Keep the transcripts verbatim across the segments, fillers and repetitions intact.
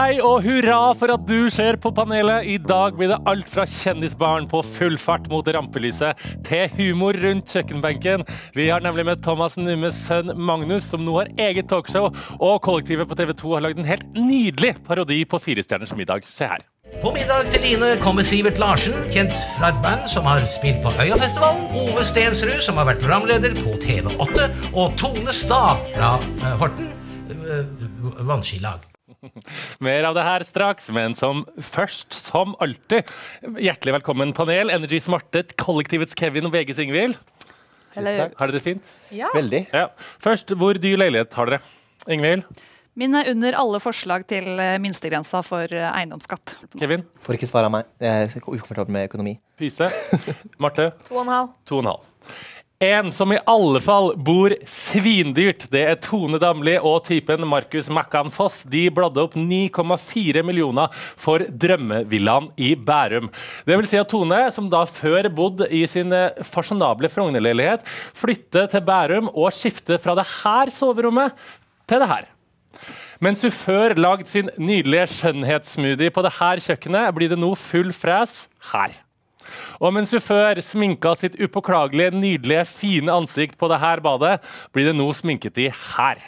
Hei og hurra for at du ser på panelet. I dag blir det alt fra kjendisbarn på full fart mot rampelyset til humor rundt kjøkkenbenken. Vi har nemlig med Thomas Nummes sønn Magnus, som nå har eget talkshow, og kollektivet på T V to har laget en helt nydelig parodi på Fire stjerners middag. Se her. På middag til Line kommer Sivert Larsen, kjent fra et band som har spilt på Øyafestivalen, Ove Stensrud, som har vært programleder på T V åtte, og Tone Stav fra uh, Horten, uh, vannskilag. Mer av det her straks, men som først, som alltid, hjertelig velkommen panel, Energy Smartet, kollektivets Kevin og V G Ingvild. Har dere det fint? Ja. Veldig. Ja. Først, hvor dyr leilighet har dere? Ingvild? Min er under alle forslag til minstegrensa for eiendomsskatt. Kevin? Får ikke svare av meg. Jeg er ukomfortabel med økonomi. Pyse? Marte? To og en halv. To og en halv. En som i alle fall bor svindyrt, det er Tone Damli og typen Markus Makkan Foss. De bladde opp ni komma fire millioner for drømmevillaen i Bærum. Det vil si at Tone, som da før bodde i sin fasjonable Frogner-leilighet, flytter til Bærum og skifter fra det her soverommet til det her. Mens hun før lagde sin nydelige skjønnhetssmoothie på det her kjøkkenet, blir det nå full fres her. Og mens hun før sminket sitt upåklagelige, nydelige, fine ansikt på det her badet, blir det nå sminket i her.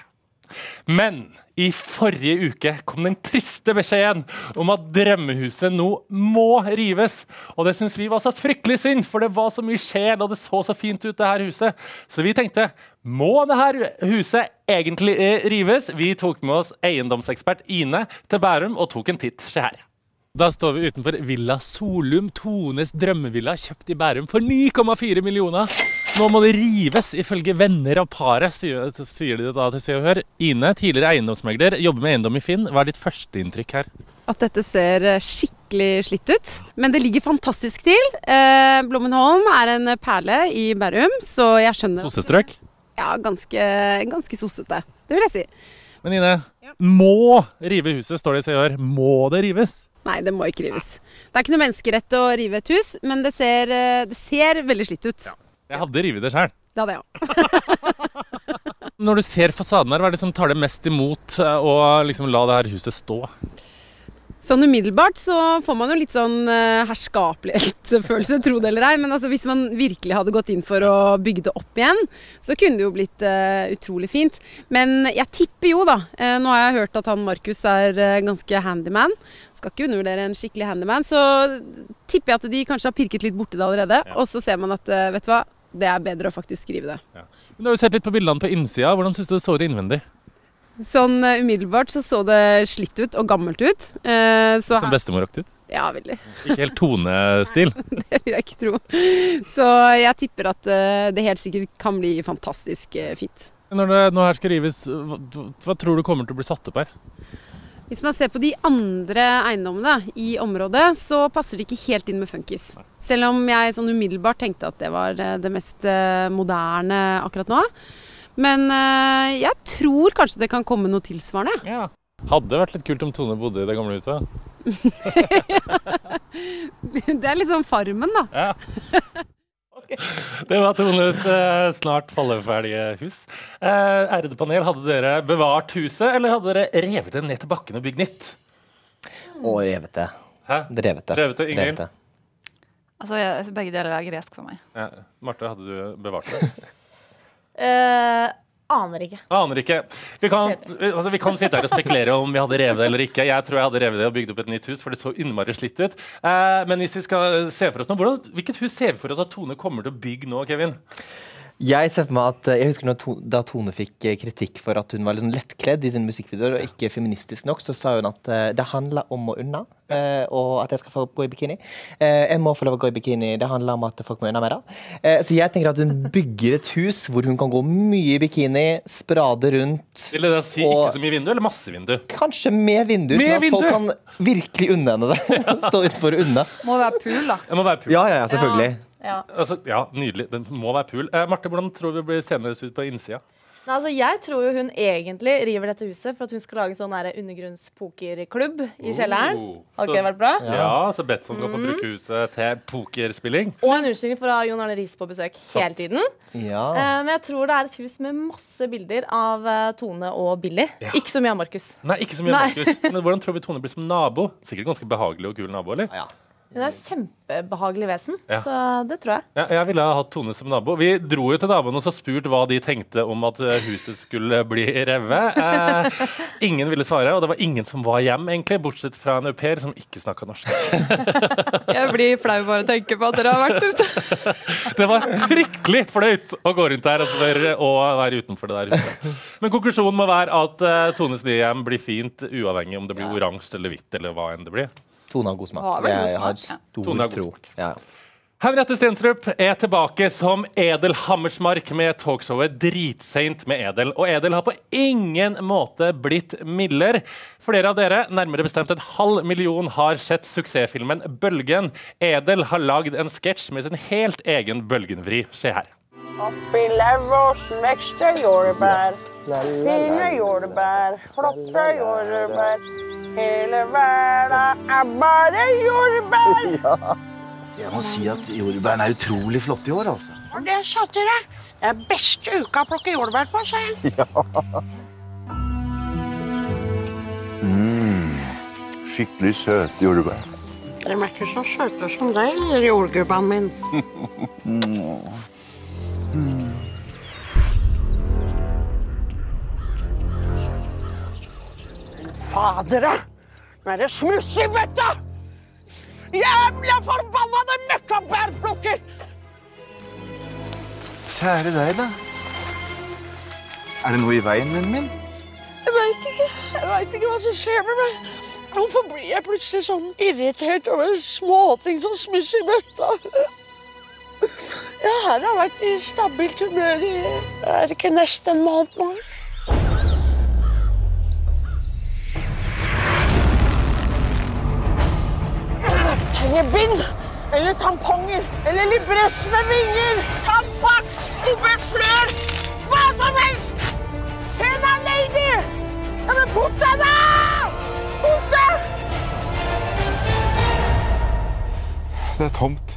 Men i forrige uke kom den triste beskjeden om at drømmehuset nå må rives. Og det synes vi var så fryktelig synd, for det var så mye sjel, og det så så fint ut det her huset. Så vi tenkte, må det her huset egentlig rives? Vi tok med oss eiendomsekspert Ine til Bærum og tok en titt. Se her. Da står vi utenfor Villa Solum, Tones drømmevilla, kjøpt i Bærum for ni komma fire millioner. Nå må det rives, ifølge venner av paret, sier, sier de da til Se og Hør. Ine, tidligere eiendomsmegler, jobber med eiendom i Finn. Hva er ditt første inntrykk her? At dette ser skikkelig slitt ut, men det ligger fantastisk til. Eh, Blommenholm er en perle i Bærum, så jeg skjønner... Sosestrøk? Ja, ganske, ganske sossete, det vil jeg si. Men Ine, ja. Må rive huset, står det i Se og Hør. Må det rives? Nei, det må ikke rives. Det er ikke noe menneskerett å rive et hus, men det ser, det ser veldig slitt ut. Ja. Jeg hadde rivet det selv. Det hadde jeg også. Når du ser fasaden her, hva er det som tar det mest imot å liksom la det her huset stå? Sånn umiddelbart så får man jo litt sånn uh, herskapelig-følelse, tro det eller ei, men altså hvis man virkelig hadde gått inn for å bygge det opp igjen, så kunne det jo blitt uh, utrolig fint. Men jeg tipper jo da, uh, nå har jeg hørt at han Markus er uh, ganske handyman, skal ikke undervurdere en skikkelig handyman, så tipper jeg at de kanskje har pirket litt borti det allerede, ja. Og så ser man at, uh, vet du hva, det er bedre å faktisk skrive det. Ja. Men du har jo sett litt på bildene på innsida, hvordan synes du det så ut innvendig? Sånn uh, umiddelbart så så det slitt ut og gammelt ut. Uh, så Som bestemoraktig ut? Ja, veldig. Ikke helt tonestil? Nei, det vil jeg ikke tro. Så jeg tipper at uh, det helt sikkert kan bli fantastisk uh, fint. Når det nå her skal rives, hva, hva tror du kommer til å bli satt opp her? Hvis man ser på de andre eiendommene i området, så passer det ikke helt inn med funkis. Selv om jeg sånn umiddelbart tenkte at det var uh, det mest uh, moderne akkurat nå. Men uh, jeg tror kanskje det kan komme noe tilsvarende. Ja. Hadde vært litt kult om Tone bodde i det gamle huset. Det er litt sånn Farmen, da. Ja. Okay. Det var Tones uh, snart falleferdige hus. Uh, ærede panel, hadde dere bevart huset, eller hadde dere revet det ned til bakken og bygd nytt? Og revet det. Hæ? Revet det. Revet det, Ingrid? Altså, jeg, begge deler er gresk for meg. Ja. Marte, hadde du bevart det? Uh, aner ikke. Aner ikke. Vi kan, altså, vi kan sitte her og spekulere om vi hadde revet det eller ikke. Jeg tror jeg hadde revet det og bygd opp et nytt hus, for det så innmari slitt ut. Uh, men hvis vi skal se for oss nå, hvordan, hvilket hus ser vi for oss at Tone kommer til å bygge nå, Kevin? Jeg ser for meg at, jeg husker når to, da Tone fikk kritikk for at hun var liksom lettkledd i sin musikkvideoer og ikke feministisk nok, så sa hun at uh, det handler om å unna, uh, og at jeg skal få gå i bikini. Uh, jeg må få lov å gå i bikini, det handler om at folk må unna meg da. Uh, så jeg tenker at hun bygger et hus hvor hun kan gå mye i bikini, sprade rundt. Vil det da si ikke så mye vindu, eller masse vindu? Kanskje med vindu, med sånn at vindu? folk kan virkelig unne henne det. Stå utenfor og unna. Må være pool, da. Det må være pool. Ja, ja, ja, selvfølgelig. Ja. Altså, ja, nydelig. Den må være pool. Eh, Marte, hvordan tror du det blir senere ut på innsida? Nei, altså, jeg tror jo hun egentlig river dette huset for at hun skal lage sånn her undergrunnspokerklubb i kjelleren. Oh, Har så- ikke det vært bra? Ja, så Betsson kan få bruke huset til pokerspilling. Og en unnskyldning for å ha Jon Arne Riis på besøk hele tiden. Ja. Eh, men jeg tror det er et hus med masse bilder av eh, Tone og Billy. Ikke så mye av Markus. Nei, ikke så mye Nei. Markus. Men hvordan tror vi Tone blir som nabo? Sikkert ganske behagelig og kul nabo, eller? Ja. Hun er et kjempebehagelig vesen, Ja. så det tror jeg. Ja, jeg ville ha hatt Tone som nabo. Vi dro jo til naboen og så spurt hva de tenkte om at eh, huset skulle bli revet. Eh, ingen ville svare, og det var ingen som var hjem, egentlig, bortsett fra en au pair som ikke snakket norsk. Jeg blir flau bare å tenke på at dere har vært ute. Det var fryktelig flaut å gå rundt her og spørre og være utenfor det der huset. Men konklusjonen må være at uh, Tones nye hjem blir fint, uavhengig om det blir oransje eller hvitt eller hva enn det blir. Tone har god smak. Ja, veldig god Jeg har smak, ja. stor Tone har god tro. smak. Ja. Henriette Stensrup er tilbake som Edel Hammersmark med talkshowet Dritseint med Edel. Og Edel har på ingen måte blitt mildere. Flere av dere, nærmere bestemt en halv million, har sett suksessfilmen Bølgen. Edel har lagd en sketsj med sin helt egen bølgenvri. Se her. Oppi levers vekster jordbær, fine jordbær, flotte jordbær. Hele verden er bare jordbær. Jeg må si at jordbærene er utrolig flotte i år, altså. Og det sa til deg. Det er beste uka å plukke jordbær på, sa jeg. Mm, skikkelig søte jordbær. De er ikke så søte som deg, lille jordgubben min. Fadere, nå er det smuss i bøtta! Jævla forbannede møkkabærplukker! Kjære deg, da. Er det noe i veien, vennen min? Jeg vet ikke. Jeg vet ikke hva som skjer med meg. Hvorfor blir jeg plutselig sånn irritert over småting som smuss i bøtta? Ja, her har vært i stabilt humør i er det ikke nesten en måned nå. Jeg trenger bind, eller tamponger, eller libress med vinger, tampax, obelflør, hva som helst! Finn deg, lady! Ja, men fort deg da! Fort deg! Det er tomt.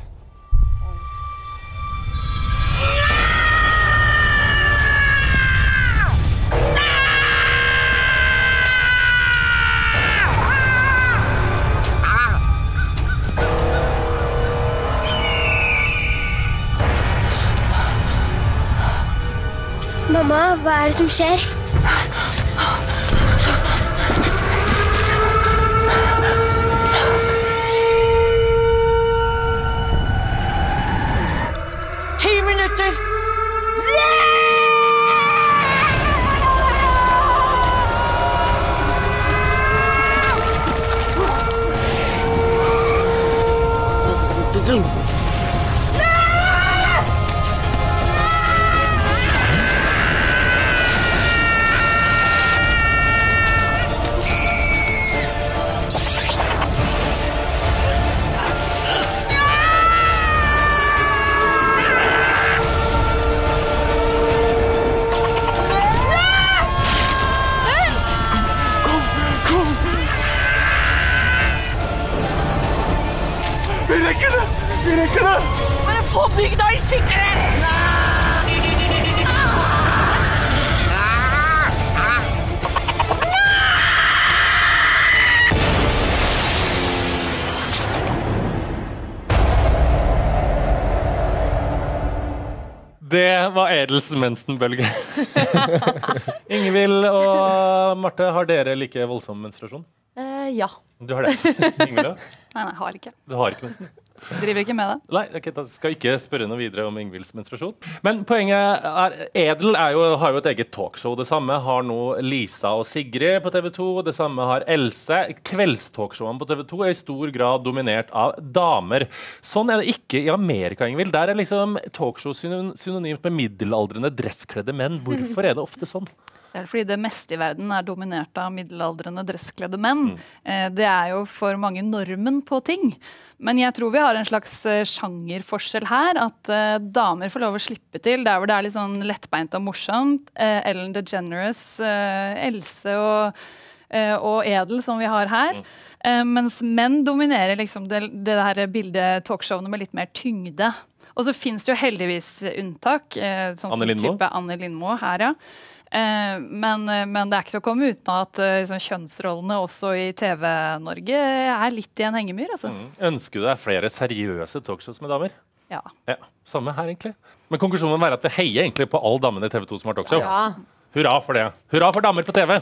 Mamma, hva er det som skjer? Ti minutter! Vi rekker det! Vi rekker det! Bare få bygda i sikkerhet! Det var Edels mensenbølge. Ingvild og Marte, har dere like voldsom menstruasjon? Eh, ja. Du har det. Ingvild, ja? Nei, nei, har ikke. Du har ikke mensen? Driver ikke med det. Nei, ok, da skal ikke spørre noe videre om Ingvilds menstruasjon. Men poenget er, Edel er jo, har jo et eget talkshow. Det samme har nå Lisa og Sigrid på T V to. Det samme har Else. Kveldstalkshowene på T V to er i stor grad dominert av damer. Sånn er det ikke i Amerika, Ingvild. Der er liksom talkshow synonymt med middelaldrende dresskledde menn. Hvorfor er det ofte sånn? Det er fordi det meste i verden er dominert av middelaldrende dresskledde menn. Mm. Eh, det er jo for mange normen på ting. Men jeg tror vi har en slags uh, sjangerforskjell her, at uh, damer får lov å slippe til der hvor det er litt sånn lettbeint og morsomt. Uh, Ellen DeGeneres, uh, Else og, uh, og Edel som vi har her. Mm. Uh, mens menn dominerer liksom det, det her bildet talkshowene med litt mer tyngde. Og så finnes det jo heldigvis unntak, uh, sånn som type Anne Lindmo her, ja. Uh, men, uh, men det er ikke til å komme uten at uh, liksom, kjønnsrollene også i T V-Norge er litt i en hengemyr. Altså. Mm. Ønsker du deg flere seriøse talkshows med damer? Ja. ja. Samme her, egentlig. Men konklusjonen må være at vi heier egentlig på alle damene i T V to som har talkshow. Ja. Hurra for det. Hurra for damer på T V!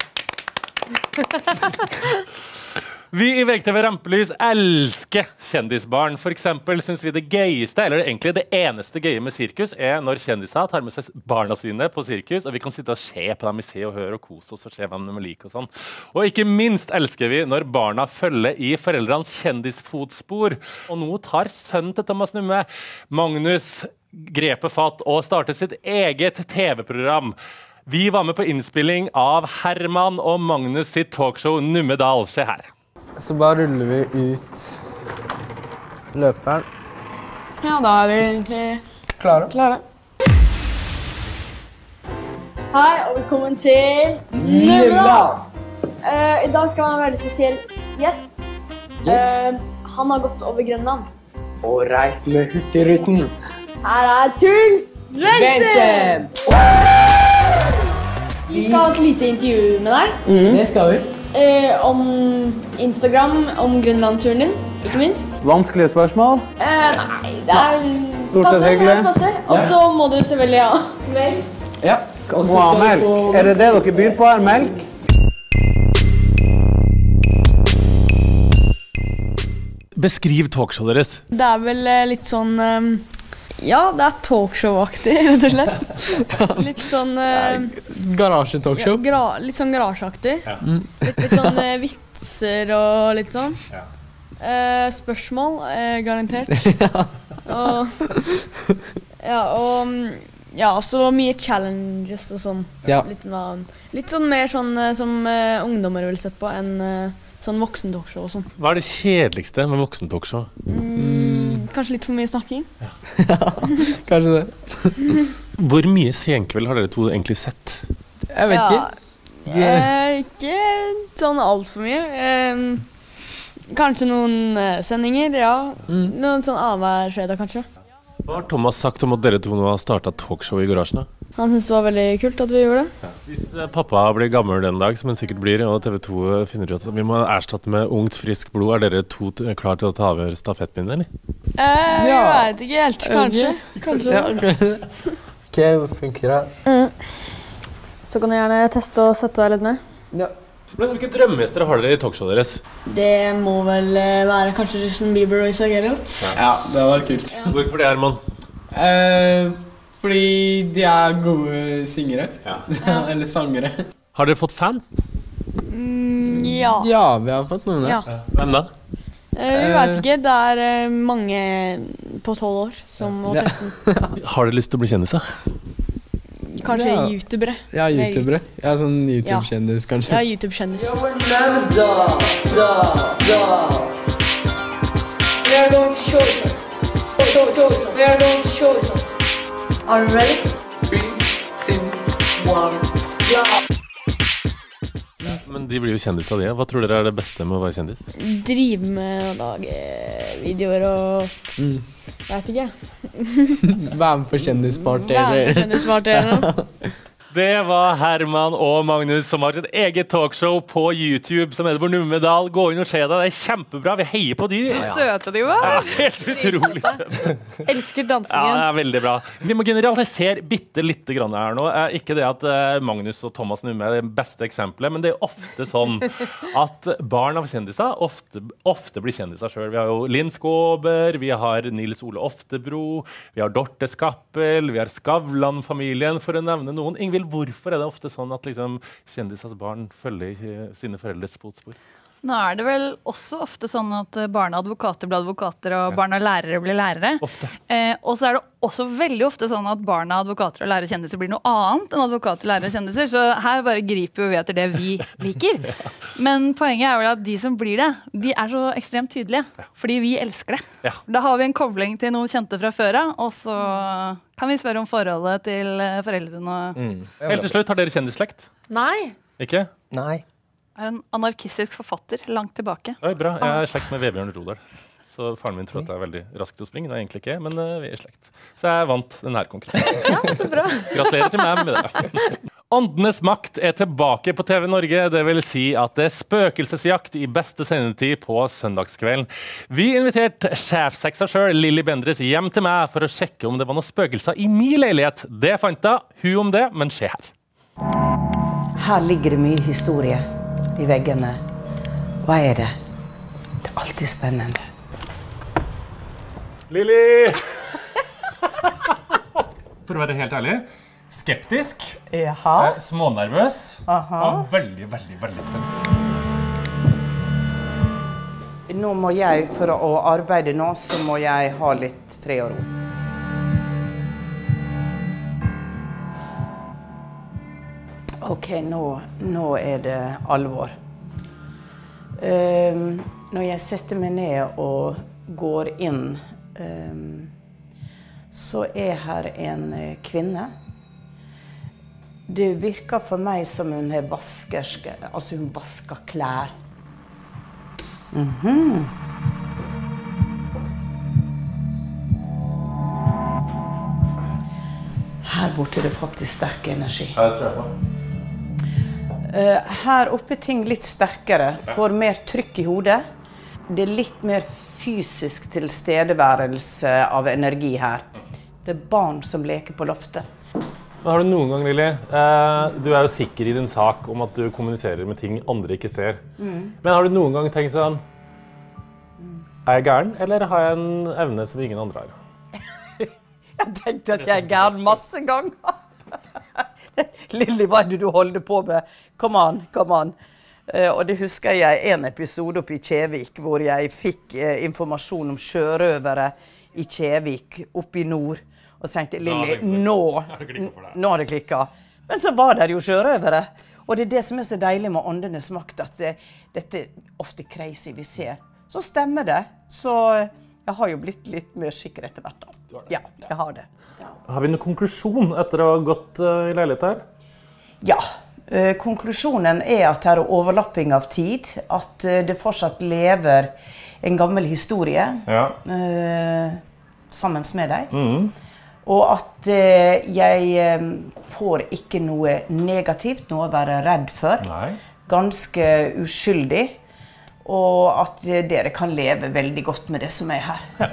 Vi i V G T V Rampelys elsker kjendisbarn. For eksempel synes vi det gøyeste, eller egentlig det eneste gøye med sirkus, er når kjendiser tar med seg barna sine på sirkus, og vi kan sitte og se på dem i Se og Hør og kose oss og se hvem de liker og sånn. Og ikke minst elsker vi når barna følger i foreldrenes kjendisfotspor. Og nå tar sønnen til Thomas Numme, Magnus, grepet fatt og starter sitt eget T V-program. Vi var med på innspilling av Herman og Magnus sitt talkshow Nummedal. Se her. Så bare ruller vi ut løperen. Ja, da er vi egentlig klare. klare. Hei, og velkommen til Nummedal! Uh, I dag skal vi ha en veldig spesiell gjest. Yes. Uh, han har gått over Grønland. Og reist med Hurtigruten. Her er Truls Svendsen! Vi skal ha et lite intervju med deg. Mm. Det skal vi. Eh, om Instagram, om Grønland-turen din, ikke minst. Vanskelige spørsmål? Eh, nei, det er stort sett hyggelig. Og så må dere selvfølgelig ha melk. Ja, og så skal vi få... Er det det dere byr på her, melk? Beskriv talkshowet deres. Det er vel litt sånn... Um, ja, det er talkshow-aktig, rett og slett. Litt sånn... Uh, Garasje-talkshow? Ja, gra litt sånn garasjeaktig. Ja. Litt, litt sånn uh, vitser og litt sånn. Ja. Uh, spørsmål, uh, garantert. Ja. Og, ja, og ja, så mye challenges og sånn. Ja. Litt, litt sånn mer sånn uh, som uh, ungdommer vil sett på enn uh, sånn voksen-talkshow og sånn. Hva er det kjedeligste med voksen-talkshow? Mm. Kanskje litt for mye snakking. Ja, kanskje det. Hvor mye senkveld har dere to egentlig sett? Jeg vet ja, ikke. Eh, ikke sånn alt for mye. Eh, kanskje noen eh, sendinger, ja. Mm. Noen sånn annenhver fredag, kanskje. Hva har Thomas sagt om at dere to nå har startet talkshow i garasjen? Han synes det var veldig kult at vi gjorde det. Ja. Hvis eh, pappa blir gammel den dag, som han sikkert blir, og T V to finner ut at vi må erstatte med ungt, frisk blod, er dere to klar til å ta over stafettpinnen, eller? Eh, jeg vet ikke helt. Kanskje. Kanskje. Ja, okay. Ok, hvor funker det? Mm. Så kan du gjerne teste og sette deg litt ned. Ja. Men hvilke drømmegjester har dere i talkshowet deres? Det må vel være kanskje Justin Bieber og Isaac Elliot. Ja, det var kult. Ja. Hvorfor det, Herman? Eh, fordi de er gode singere. Ja. Eller sangere. Har dere fått fans? Mm, ja. Ja, vi har fått noen. Ja. Ja. Hvem da? Eh, vi vet ikke. Det er eh, mange på tolv år som og tretten. Ja. Har dere lyst til å bli kjendiser? Kanskje ja. youtubere. Ja, youtubere. Ja, sånn YouTube-kjendis, ja. Kanskje. Ja, YouTube-kjendis. Da, da, da. We are going to show you something. Show, show you something. We are going to show you something. Are you ready? Three, two, one, ja. Men de blir jo kjendis av det. Hva tror dere er det beste med å være kjendis? Drive med å lage videoer og... Mm. Vet ikke. Vær med på kjendisparty. Vær med på kjendisparty. Det var Herman og Magnus som har sitt eget talkshow på YouTube som heter på Nummedal. Gå inn og se det, det er kjempebra. Vi heier på de. Så søte de var. Ja, helt utrolig søte. Elsker dansingen. Ja, det er veldig bra. Vi må generalisere bitte litt grann her nå. Ikke det at Magnus og Thomas Numme er det beste eksempelet, men det er ofte sånn at barn av kjendiser ofte, ofte blir kjendiser selv. Vi har jo Linn Skåber, vi har Nils Ole Oftebro, vi har Dorte Skappel, vi har Skavlan-familien, for å nevne noen. Ingvild, hvorfor er det ofte sånn at liksom, kjendisers barn følger sine foreldres fotspor? Nå er det vel også ofte sånn at barneadvokater blir advokater og barna lærere blir lærere. Eh, og så er det også veldig ofte sånn at barna advokater og lærere kjendiser blir noe annet enn advokater lærere kjendiser. Så her bare griper vi etter det vi liker. Men poenget er vel at de som blir det, de er så ekstremt tydelige. Fordi vi elsker det. Ja. Da har vi en kobling til noen kjente fra før av, og så kan vi spørre om forholdet til foreldrene. Mm. Helt til slutt, har dere kjendisslekt? Nei. Ikke? Nei. Er en anarkistisk forfatter langt tilbake. Oi, bra. Jeg er i slekt med Vebjørn Rodal. Så faren min tror at det er veldig raskt å springe. Det er egentlig ikke, men uh, vi er i slekt. Så jeg vant denne konkurransen. Ja, så bra. Gratulerer til meg med det. Åndenes makt er tilbake på T V Norge. Det vil si at det er spøkelsesjakt i beste sendetid på søndagskvelden. Vi inviterte sjefseksa selv, Lilly Bendriss, hjem til meg for å sjekke om det var noen spøkelser i min leilighet. Det fant jeg. Hun om det, men se her. Her ligger det mye historie i veggene. Hva er det? Det er alltid spennende. Lilly! For å være helt ærlig, skeptisk, Jaha. smånervøs, Aha. og veldig, veldig, veldig spent. Nå må jeg, for å arbeide nå, så må jeg ha litt fred og ro. Ok, nå, nå er det alvor. Um, når jeg setter meg ned og går inn, um, så er her en kvinne. Det virker for meg som hun er vaskerske, altså hun vasker klær. Mhm. Her borte er det faktisk sterk energi. Ja, det tror jeg på. Her oppe er ting litt sterkere, får mer trykk i hodet. Det er litt mer fysisk tilstedeværelse av energi her. Det er barn som leker på loftet. Men har du noen gang, Lilly, eh, du er jo sikker i din sak om at du kommuniserer med ting andre ikke ser. Mm. Men har du noen gang tenkt sånn, er jeg gæren, eller har jeg en evne som ingen andre har? Jeg tenkte at jeg er gæren masse ganger. Lilly, hva er det du holder på med? Kom an, kom an. Uh, og det husker jeg en episode oppe i Kjevik, hvor jeg fikk uh, informasjon om sjørøvere i Kjevik, oppe i nord. Og så tenkte Lilly, nå, nå har det klikket. Men så var det jo sjørøvere. Og det er det som er så deilig med åndenes makt, at det, dette er ofte crazy vi ser. Så stemmer det. Så jeg har jo blitt litt mer sikker etter hvert da. Ja, jeg har det. Ja. Har vi noen konklusjon etter å ha gått uh, i leilighet her? Ja, uh, konklusjonen er at det er overlapping av tid, at uh, det fortsatt lever en gammel historie ja. uh, sammen med deg. Mm. Og at uh, jeg um, får ikke noe negativt, noe å være redd for. Nei. Ganske uskyldig. Og at uh, dere kan leve veldig godt med det som er her. Ja.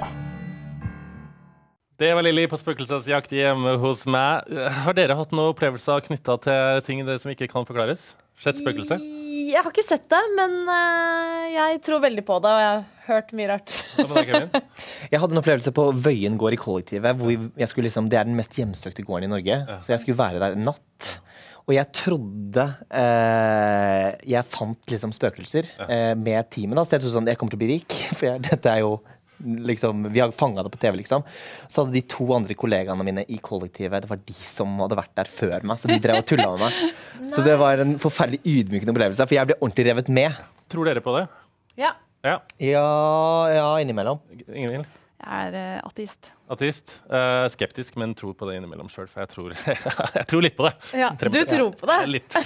Det var Lilly på spøkelsesjakt hjemme hos meg. Har dere hatt noen opplevelser knyttet til ting som ikke kan forklares? Sett spøkelse? Jeg har ikke sett det, men uh, jeg tror veldig på det, og jeg har hørt mye rart. Jeg hadde en opplevelse på Vøyen gård i kollektivet, hvor jeg skulle liksom, det er den mest hjemsøkte gården i Norge, ja. Så jeg skulle være der en natt. Og jeg trodde eh, jeg fant liksom spøkelser eh, med teamet, da. Så jeg trodde sånn, jeg kommer til å bli rik, for jeg, dette er jo liksom, vi har fanget det på T V liksom. Så hadde de to andre kollegaene mine i kollektivet, det var de som hadde vært der før meg, så de drev og tullet med meg. Så det var en forferdelig ydmykende opplevelse, for jeg ble ordentlig revet med. Tror dere på det? Ja. Ja, ja, ja innimellom. Ingen? Jeg er uh, ateist. Ateist. Uh, skeptisk, men tror på det innimellom selv, for jeg tror, jeg tror litt på det. Ja, du tror på det? Ja, litt.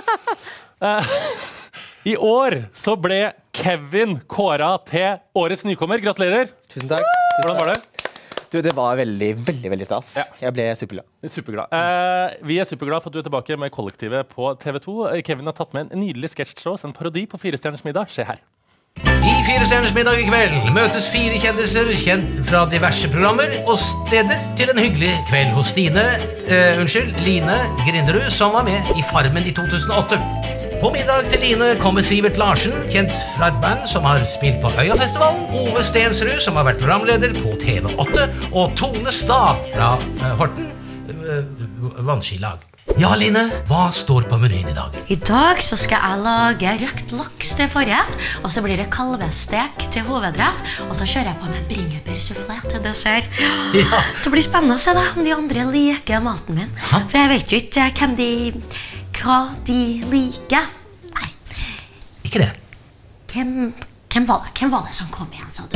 uh, I år så ble Kevin kåret til årets nykommer. Gratulerer. Tusen takk. Hvordan var det? Du, det var veldig, veldig, veldig stas. Ja. Jeg ble superglad. Superglad. Eh, vi er superglad for at du er tilbake med kollektivet på T V to. Kevin har tatt med en nydelig sketsjshow, en parodi på Fire stjerners middag. Se her. I Fire stjerners middag i kveld møtes fire kjendiser kjent fra diverse programmer og steder til en hyggelig kveld hos Stine, uh, unnskyld, Line Grinderud, som var med i Farmen i to tusen og åtte. På middag til Line kommer Sivert Larsen, kjent fra et band som har spilt på Øyafestivalen, Ove Stensrud, som har vært programleder på T V åtte, og Tone Stav fra uh, Horten, uh, vannskilag. Ja, Line, hva står på menyen i dag? I dag så skal jeg lage røkt laks til forrett, og så blir det kalvestek til hovedrett, og så kjører jeg på med bringebærsoufflé til dessert. Ja. Så blir det spennende å se da, om de andre liker maten min. Hæ? For jeg vet jo ikke hvem de, hva de liker. Nei. Ikke det. Hvem, hvem, var det? hvem var det som kom igjen, sa du?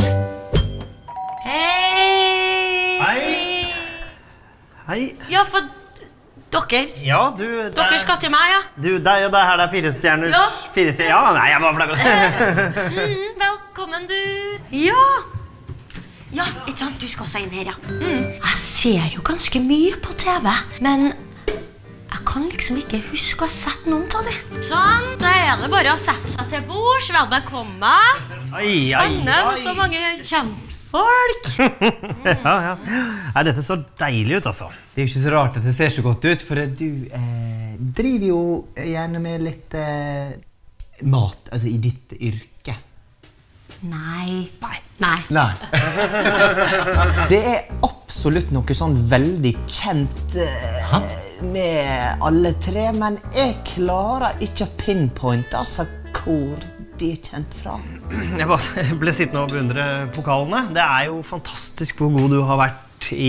Hei! Hei! Hei. Ja, for... Dere? Ja, du... Dere skal til meg, ja? Du, det er jo det her, det er fire stjerner. Ja. Fire stjerner. Ja, nei, jeg bare flagger. mm, velkommen, du. Ja. Ja, ikke sant? Du skal også inn her, ja. Mm. Jeg ser jo ganske mye på T V, men jeg kan liksom ikke huske å ha sett noen av det. Sånn, da er det bare å sette seg til bords. Vel bekomme. Oi, oi, oi. Med så mange kjentfolk. ja, ja. Nei, dette så deilig ut, altså. Det er jo ikke så rart at det ser så godt ut, for du eh, driver jo gjerne med litt eh, mat, altså i ditt yrke. Nei. Nei. Nei. Nei. Det er absolutt noe sånn veldig kjent eh, med alle tre, men jeg klarer ikke å pinpointe altså hvor de er kjent fra. Jeg bare ble sittende og beundre pokalene. Det er jo fantastisk hvor god du har vært i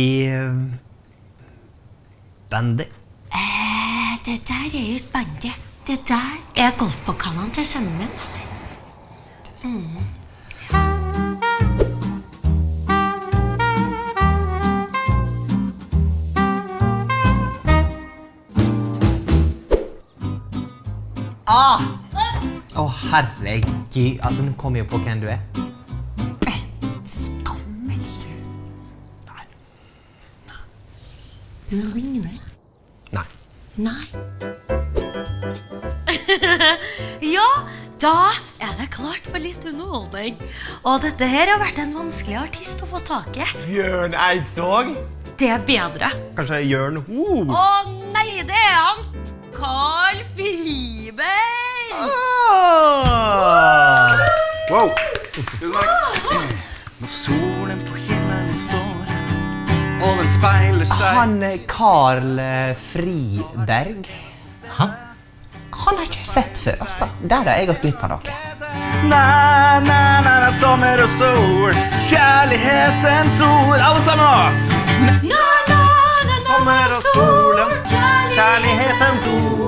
bandy. Eh, det der er jo et bandy. Det der er golfpokalene til sønnen min. Mm. Ah! Å, oh, herregud. Altså, nå kommer jeg på hvem du er. Skammelsrud. Nei. Du ligner. Nei. Nei. Ja, da er det klart for litt underholdning. Og dette her har vært en vanskelig artist å få tak i. Jørn Eidsvåg? Det er bedre. Kanskje Jørn Ho? Å nei, det er han. Carl Friberg. Ah! Wow. Når solen på himmelen står, og den speiler seg. Han Carl Friberg. Hæ? Han har ikke sett før, altså. Der har jeg gått glipp av noe. Na, na, na, na, sommer og sol, kjærlighetens ord. Alle sammen! Na, na, na, na, sommer og sol, kjærlighetens ord.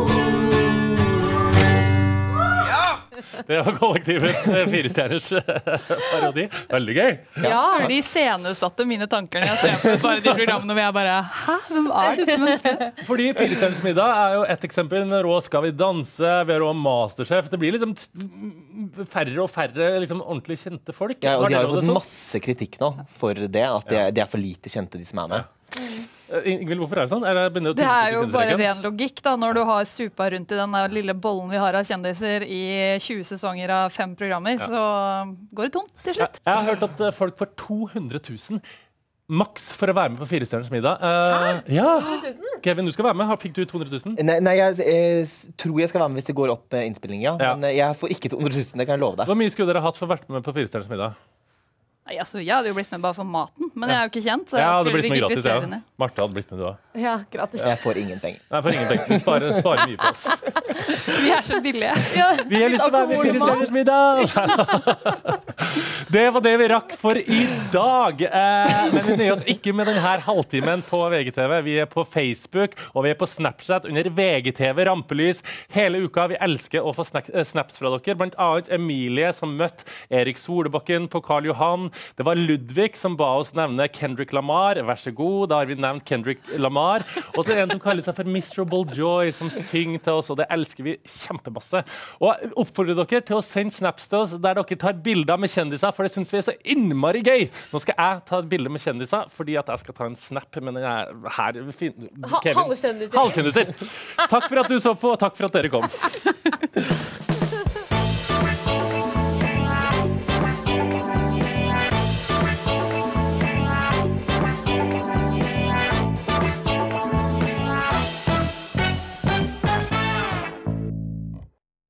Det var kollektivets firestjerners parodi. Veldig gøy. Ja, de scenesatte mine tanker når jeg ser på bare de programmene hvor jeg bare, hæ, hvem er disse menneskene? Fordi Firestjerners middag er jo et eksempel med Rå skal vi danse, vi har Rå Masterchef. Det blir liksom færre og færre liksom ordentlig kjente folk. Ja, og de har jo fått masse kritikk nå for det, at de er, de er for lite kjente, de som er med. Ingvild, hvorfor er det sånn? Er det, det er jo bare ren logikk da, når du har supa rundt i den lille bollen vi har av kjendiser i tjue sesonger av fem programmer, ja. Så går det tomt til slutt. Jeg, jeg har hørt at folk får to hundre tusen maks for å være med på Firestjerners middag. Uh, ja. to hundre tusen? Kevin, du skal være med. Fikk du to hundre tusen? Nei, nei jeg, jeg tror jeg skal være med hvis det går opp innspilling, ja. Ja. Men jeg får ikke to hundre tusen, det kan jeg love deg. Hvor mye skulle dere hatt for å være med på Firestjerners middag? Nei, altså, jeg hadde jo blitt med bare for maten, men jeg er jo ikke kjent, så jeg, jeg hadde fyller blitt ikke med gratis, kriteriene. Ja. Martha hadde blitt med, du da. Ja, gratis. Jeg får ingen penger. Nei, jeg får ingen penger. Vi sparer, sparer mye på oss. Vi er så billige. Ja, vi har lyst til å være med i Firestjerners middag! Det var det vi rakk for i dag. Eh, men vi nøyer oss ikke med denne halvtimen på V G T V. Vi er på Facebook, og vi er på Snapchat under V G T V Rampelys hele uka. Vi elsker å få snaps fra dere. Blant annet Emilie som møtte Erik Solbakken på Karl Johan. Det var Ludvig som ba oss nevne Kendrick Lamar. Vær så god, da har vi nevnt Kendrick Lamar. Og så er det en som kaller seg for Miserable Joy, som synger til oss, og det elsker vi kjempemasse. Og oppfordrer dere til å sende snaps til oss der dere tar bilder med kjendiser, for det synes vi er så innmari gøy. Nå skal jeg ta et bilde med kjendiser, fordi at jeg skal ta en snap, men den er her. Kevin. Halvkjendiser. Halvkjendiser. Takk for at du så på, og takk for at dere kom.